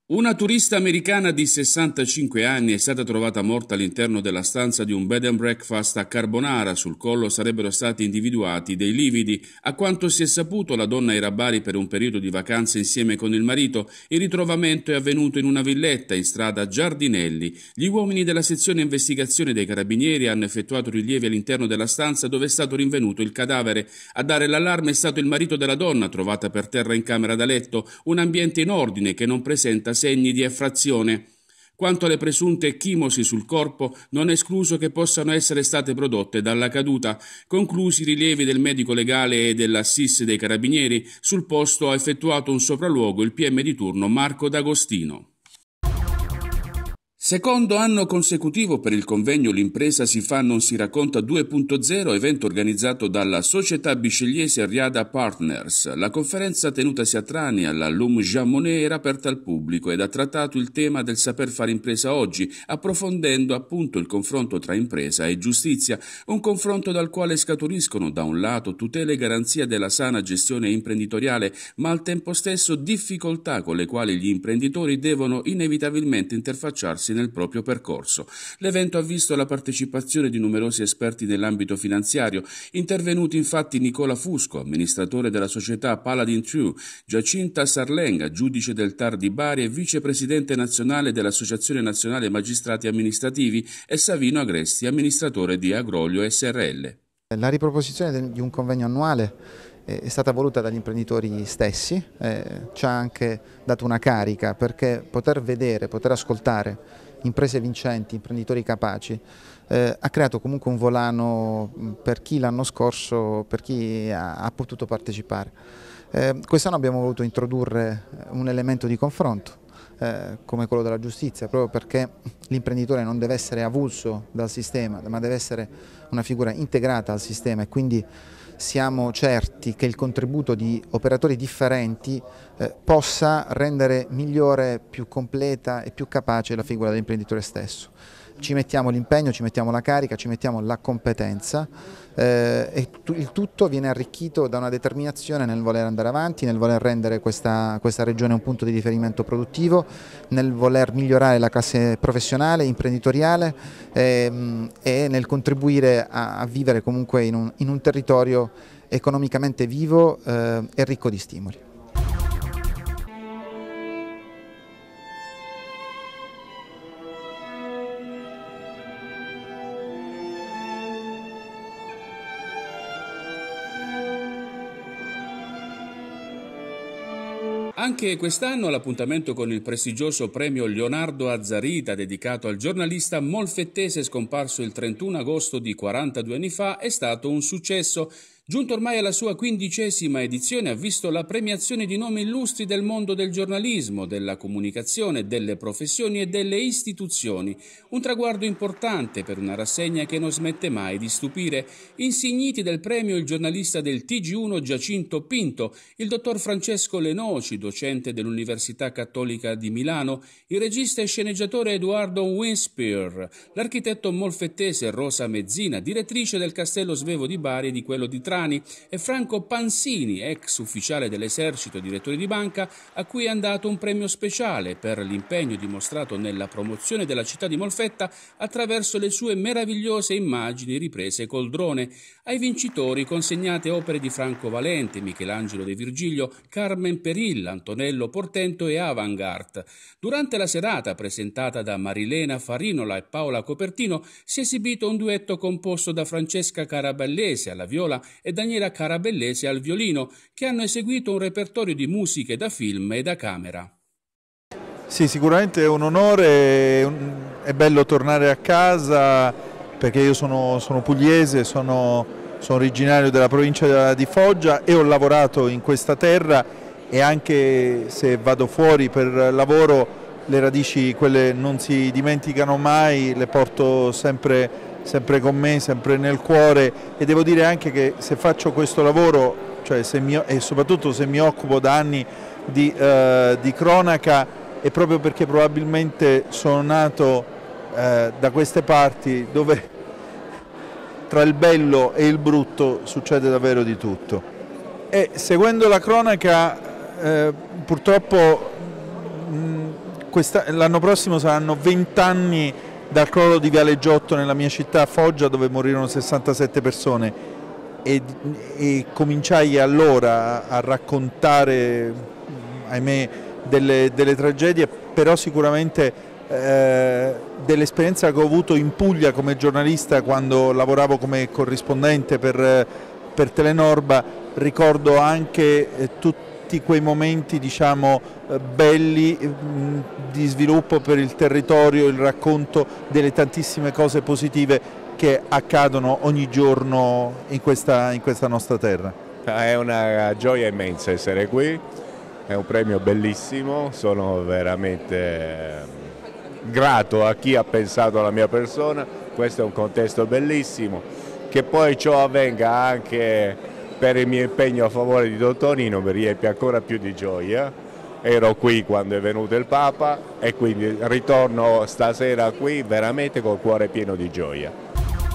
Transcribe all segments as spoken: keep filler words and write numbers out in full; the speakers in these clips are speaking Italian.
Una turista americana di sessantacinque anni è stata trovata morta all'interno della stanza di un bed and breakfast a Carbonara. Sul collo sarebbero stati individuati dei lividi. A quanto si è saputo, la donna era a Bari per un periodo di vacanze insieme con il marito. Il ritrovamento è avvenuto in una villetta in strada Giardinelli. Gli uomini della sezione investigazione dei carabinieri hanno effettuato rilievi all'interno della stanza dove è stato rinvenuto il cadavere. A dare l'allarme è stato il marito della donna, trovata per terra in camera da letto, un ambiente in ordine che non presenta segni di effrazione. Quanto alle presunte chimosi sul corpo, non è escluso che possano essere state prodotte dalla caduta. Conclusi i rilievi del medico legale e della S I S dei Carabinieri, sul posto ha effettuato un sopralluogo il P M di turno Marco D'Agostino. Secondo anno consecutivo per il convegno L'impresa si fa non si racconta due punto zero, evento organizzato dalla società biscegliese Riada Partners. La conferenza tenutasi a Trani alla Lum Jean Monnet era aperta al pubblico ed ha trattato il tema del saper fare impresa oggi, approfondendo appunto il confronto tra impresa e giustizia, un confronto dal quale scaturiscono da un lato tutele e garanzia della sana gestione imprenditoriale, ma al tempo stesso difficoltà con le quali gli imprenditori devono inevitabilmente interfacciarsi nel proprio percorso. L'evento ha visto la partecipazione di numerosi esperti nell'ambito finanziario, intervenuti infatti Nicola Fusco, amministratore della società Paladin True, Giacinta Sarlenga, giudice del T A R di Bari e vicepresidente nazionale dell'Associazione Nazionale Magistrati Amministrativi, e Savino Agresti, amministratore di Agrolio S R L. La riproposizione di un convegno annuale è stata voluta dagli imprenditori stessi, eh, ci ha anche dato una carica, perché poter vedere, poter ascoltare imprese vincenti, imprenditori capaci, eh, ha creato comunque un volano per chi l'anno scorso, per chi ha, ha potuto partecipare. Eh, quest'anno abbiamo voluto introdurre un elemento di confronto, eh, come quello della giustizia, proprio perché l'imprenditore non deve essere avulso dal sistema, ma deve essere una figura integrata al sistema, e quindi siamo certi che il contributo di operatori differenti eh, possa rendere migliore, più completa e più capace la figura dell'imprenditore stesso. Ci mettiamo l'impegno, ci mettiamo la carica, ci mettiamo la competenza eh, e il tutto viene arricchito da una determinazione nel voler andare avanti, nel voler rendere questa, questa regione un punto di riferimento produttivo, nel voler migliorare la classe professionale, imprenditoriale eh, e nel contribuire a, a vivere comunque in un, in un territorio economicamente vivo eh, e ricco di stimoli. Anche quest'anno l'appuntamento con il prestigioso premio Leonardo Azzarita, dedicato al giornalista molfettese scomparso il trentuno agosto di quarantadue anni fa, è stato un successo. Giunto ormai alla sua quindicesima edizione, ha visto la premiazione di nomi illustri del mondo del giornalismo, della comunicazione, delle professioni e delle istituzioni. Un traguardo importante per una rassegna che non smette mai di stupire. Insigniti del premio il giornalista del T G uno Giacinto Pinto, il dottor Francesco Lenoci, docente dell'Università Cattolica di Milano, il regista e sceneggiatore Edoardo Winspear, l'architetto molfettese Rosa Mezzina, direttrice del Castello Svevo di Bari e di quello di Trani, e Franco Pansini, ex ufficiale dell'esercito e direttore di banca, a cui è andato un premio speciale per l'impegno dimostrato nella promozione della città di Molfetta attraverso le sue meravigliose immagini riprese col drone. Ai vincitori consegnate opere di Franco Valente, Michelangelo De Virgilio, Carmen Perilla, Antonello Portento e Avantgarde. Durante la serata, presentata da Marilena Farinola e Paola Copertino, si è esibito un duetto composto da Francesca Carabellese alla viola e Daniela Carabellese al violino, che hanno eseguito un repertorio di musiche da film e da camera. Sì, sicuramente è un onore, è bello tornare a casa perché io sono, sono pugliese, sono, sono originario della provincia di Foggia e ho lavorato in questa terra, e anche se vado fuori per lavoro le radici, quelle non si dimenticano mai, le porto sempre sempre con me, sempre nel cuore, e devo dire anche che se faccio questo lavoro, cioè se mi, e soprattutto se mi occupo da anni di, eh, di cronaca, è proprio perché probabilmente sono nato eh, da queste parti dove tra il bello e il brutto succede davvero di tutto. E seguendo la cronaca eh, purtroppo mh, l'anno prossimo saranno venti anni dal crollo di Viale Giotto nella mia città Foggia, dove morirono sessantasette persone, e, e cominciai allora a raccontare, ahimè, delle, delle tragedie, però sicuramente eh, dell'esperienza che ho avuto in Puglia come giornalista quando lavoravo come corrispondente per, per Telenorba. Ricordo anche eh, tutti quei momenti, diciamo, belli mh, di sviluppo per il territorio, il racconto delle tantissime cose positive che accadono ogni giorno in questa, in questa nostra terra. È una gioia immensa essere qui, è un premio bellissimo, sono veramente grato a chi ha pensato alla mia persona, questo è un contesto bellissimo, che poi ciò avvenga anche per il mio impegno a favore di Dottonino mi riempie ancora più di gioia. Ero qui quando è venuto il Papa e quindi ritorno stasera qui veramente col cuore pieno di gioia.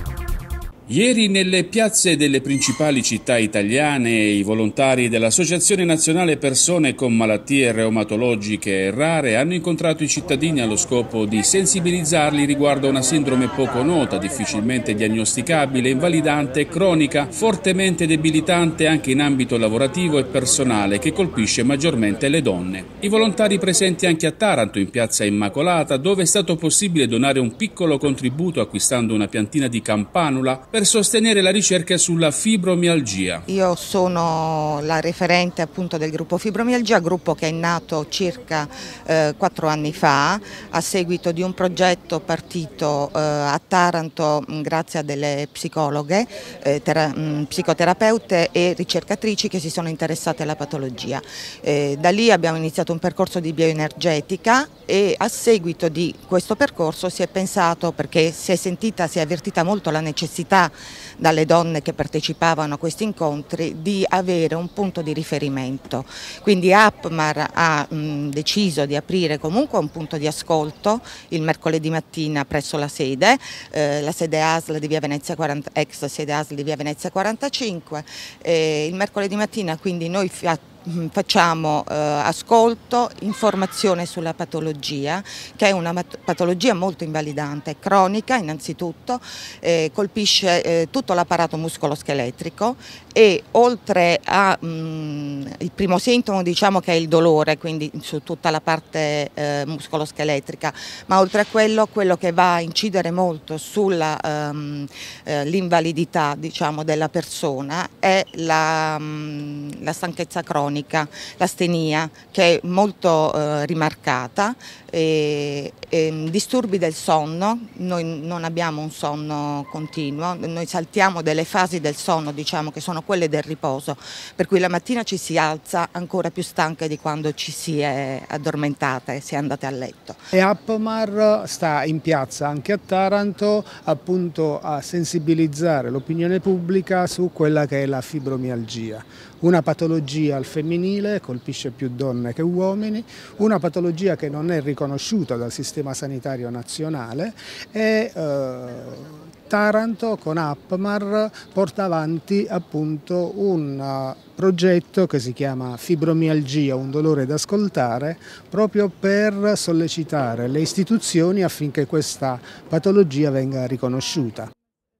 Ieri nelle piazze delle principali città italiane i volontari dell'Associazione Nazionale Persone con Malattie Reumatologiche Rare hanno incontrato i cittadini allo scopo di sensibilizzarli riguardo a una sindrome poco nota, difficilmente diagnosticabile, invalidante e cronica, fortemente debilitante anche in ambito lavorativo e personale, che colpisce maggiormente le donne. I volontari presenti anche a Taranto, in piazza Immacolata, dove è stato possibile donare un piccolo contributo acquistando una piantina di campanula per sostenere la ricerca sulla fibromialgia. Io sono la referente appunto del gruppo Fibromialgia, gruppo che è nato circa eh, quattro anni fa a seguito di un progetto partito eh, a Taranto mh, grazie a delle psicologhe, eh, tera, mh, psicoterapeute e ricercatrici che si sono interessate alla patologia. Eh, da lì abbiamo iniziato un percorso di bioenergetica e a seguito di questo percorso si è pensato, perché si è sentita, si è avvertita molto la necessità dalle donne che partecipavano a questi incontri di avere un punto di riferimento. Quindi APMAR ha mh, deciso di aprire comunque un punto di ascolto il mercoledì mattina presso la sede, eh, la sede A S L di via Venezia quaranta, ex sede A S L di via Venezia quarantacinque. Eh, il mercoledì mattina quindi noi facciamo eh, ascolto, informazione sulla patologia, che è una patologia molto invalidante, cronica innanzitutto, eh, colpisce eh, tutto l'apparato muscoloscheletrico e oltre a mh, il primo sintomo, diciamo, che è il dolore, quindi su tutta la parte eh, muscoloscheletrica, ma oltre a quello, quello che va a incidere molto sull'invalidità eh, diciamo, della persona è la, mh, la stanchezza cronica, l'astenia, che è molto eh, rimarcata, e, e disturbi del sonno. Noi non abbiamo un sonno continuo, noi saltiamo delle fasi del sonno, diciamo, che sono quelle del riposo, per cui la mattina ci si alza ancora più stanche di quando ci si è addormentate e si è andate a letto. E APMAR sta in piazza anche a Taranto, appunto a sensibilizzare l'opinione pubblica su quella che è la fibromialgia, una patologia al femminile, colpisce più donne che uomini, una patologia che non è riconosciuta dal sistema sanitario nazionale e eh, Taranto con APMAR porta avanti appunto un progetto che si chiama Fibromialgia, un dolore da ascoltare, proprio per sollecitare le istituzioni affinché questa patologia venga riconosciuta.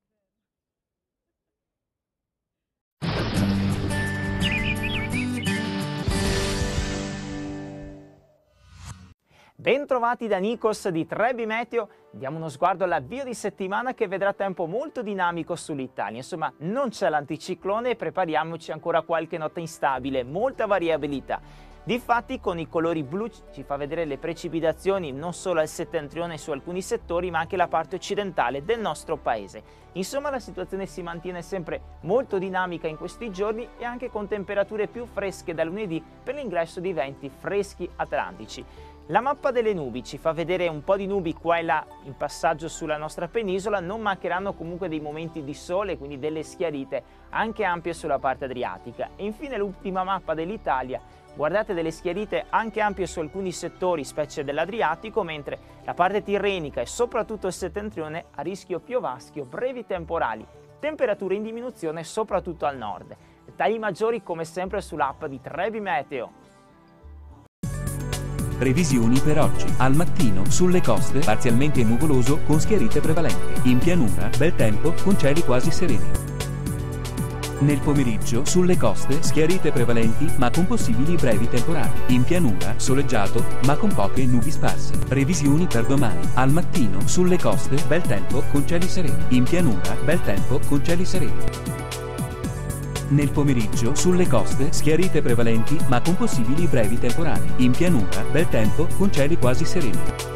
Bentrovati da Nikos di Trebi Meteo, diamo uno sguardo all'avvio di settimana che vedrà tempo molto dinamico sull'Italia. Insomma, non c'è l'anticiclone e prepariamoci ancora a qualche notte instabile, molta variabilità. Difatti con i colori blu ci fa vedere le precipitazioni non solo al settentrione su alcuni settori, ma anche la parte occidentale del nostro paese. Insomma, la situazione si mantiene sempre molto dinamica in questi giorni e anche con temperature più fresche da lunedì per l'ingresso di venti freschi atlantici. La mappa delle nubi ci fa vedere un po' di nubi qua e là in passaggio sulla nostra penisola, non mancheranno comunque dei momenti di sole, quindi delle schiarite anche ampie sulla parte adriatica. E infine l'ultima mappa dell'Italia, guardate delle schiarite anche ampie su alcuni settori, specie dell'Adriatico, mentre la parte tirrenica e soprattutto il settentrione a rischio piovaschio, brevi temporali, temperature in diminuzione soprattutto al nord. Dettagli maggiori come sempre sull'app di Trebi Meteo. Previsioni per oggi. Al mattino sulle coste parzialmente nuvoloso con schiarite prevalenti. In pianura bel tempo con cieli quasi sereni. Nel pomeriggio sulle coste schiarite prevalenti ma con possibili brevi temporali. In pianura soleggiato ma con poche nubi sparse. Previsioni per domani. Al mattino sulle coste bel tempo con cieli sereni. In pianura bel tempo con cieli sereni. Nel pomeriggio sulle coste schiarite prevalenti ma con possibili brevi temporali. In pianura bel tempo con cieli quasi sereni.